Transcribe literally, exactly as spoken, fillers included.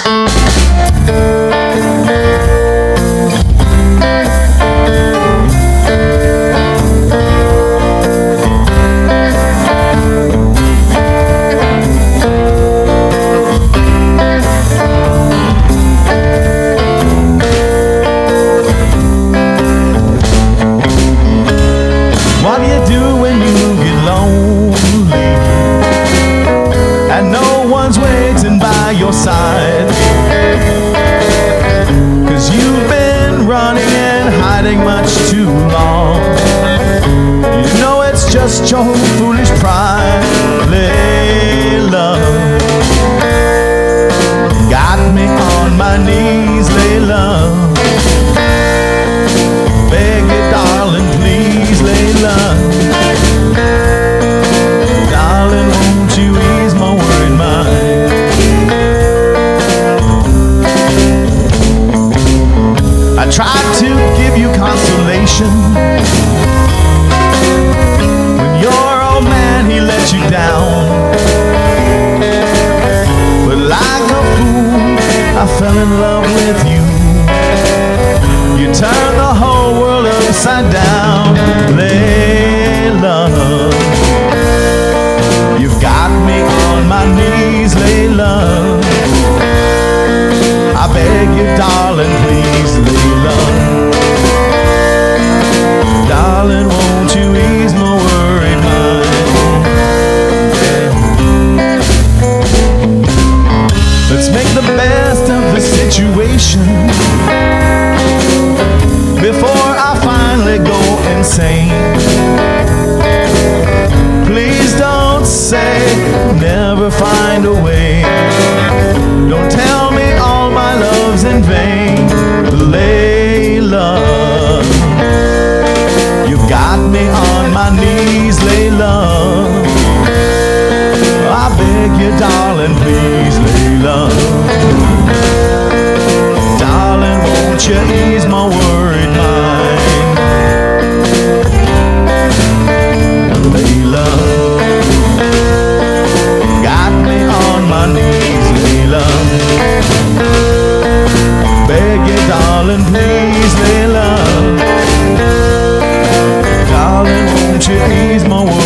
Side, 'cause you've been running and hiding much too long. You know it's just your foolish pride, Layla. Got me on my knees, Layla. Beg you, darling, please, Layla. Darling, won't you ease my worried mind? I tried to give you consolation when your old man, he let you down. But like a fool, I fell in love with you. You turned the whole world upside down, Layla. You've got me on my knees, Layla. I beg you, darling, please, Layla. Darling, won't you ease my worried mind? Yeah. Let's make the best of the situation before I finally go insane. Please don't say never find a way. Don't tell me all my love's in vain, Layla. You've got me on my knees, Layla. I beg you, darling, please, Layla. Darling, won't you ease my worried mind? Layla. Got me on my knees, Layla. Beg you, darling, please, Layla. Darling, won't you ease my world?